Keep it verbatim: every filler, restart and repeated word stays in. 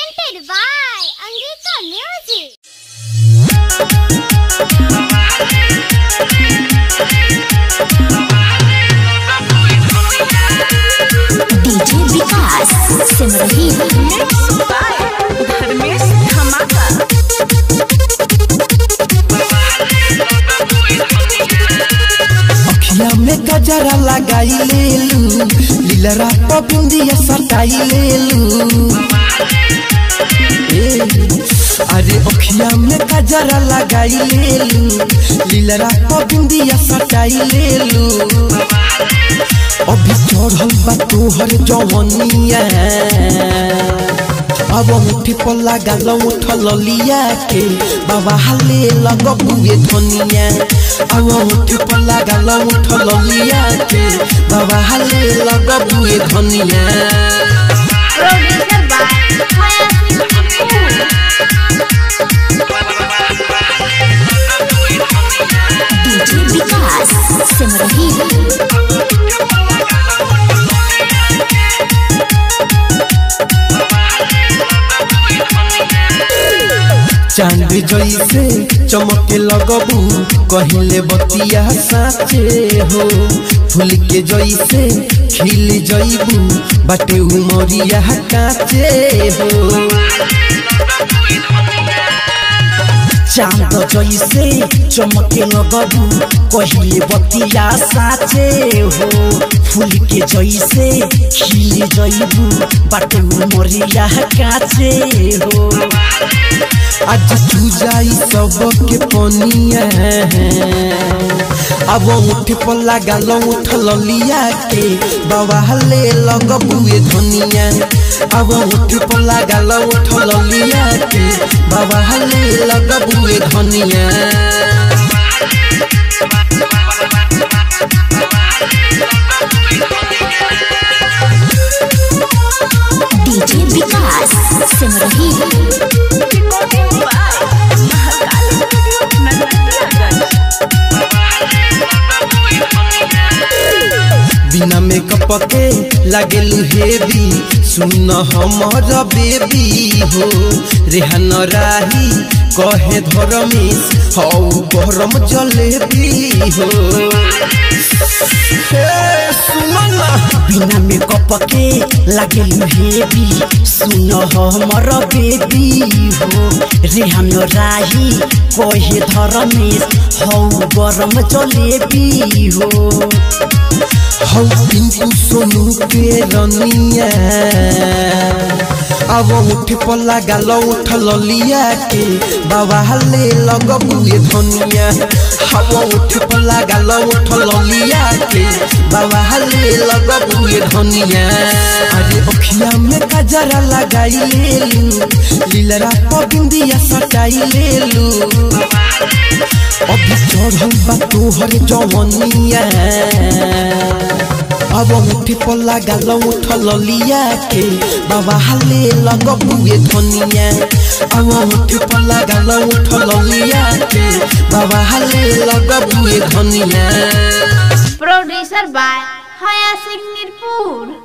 Presented by Angika Music. D J Vikas Simrahi mixed by Dharmesh Dhamaka. अखिया में गजरा लगाई लेलू, लीलरा पबिंदिया सटाई लेलू। अरे अखिया में गजरा लगाई लेलू, लीलरा पबिंदिया सटाई लेलू। अभी चढ़ल बा तोहर जवनिया, अब मुठी पर लागल उठल लिया के बाबा हाले लगबुए धनिया। अब मुठी पर लागल उठल लिया के बाबा हाले लगबुए धनिया। D J Vikas Simrahi. चांद जैसे चमके लगबू कहिले बतिया साचे हो। फूल के जैसे खिल जइबू बाटे उमरिया काचे हो। चांद जैसे चमके लगबू कहिले बतिया साचे हो। फूल के जैसे खिल जइबू बाटे उमरिया काचे हो। आज तू जाई सबके पनिया, अब उठ पर लागल उठल लिया के बाबा हाले लगबुए धनिया। अब उठ पर लागल उठल लिया के बाबा हाले लगबुए धनिया। D J Vikas Simrahi. बिना मेकअप के लागेलू हेवी, सुन हमर बेबी हो। रेहान राही कहे धरमेश हौ गरम जलेबी हो। बिना मेकअप के लागेलू हेवी, सुन हमर बेबी हो। रेहान राही कहे धरमेश हौ गरम जलेबी हो। हौ पिंकू सोनू के रनिया, अब उठ पर लागल उठल लिया के बाबा हाले लगबुए धनिया। अब उठ पर लागल उठल लिया के बाबा हाले लगबुए धनिया। अरे अखिया में गजरा लगाई लेलू, लीलरा पबिंदिया सटाई लेलू। अभी चढ़ल बा तोहर जवनिया, अब मुठी पर लागल उठल लिया के बाबा हाले लगबुए धनिया। अब मुठी पर लागल उठल लिया के बाबा हाले लगबुए धनिया। Producer by Haya Singh Nirpur.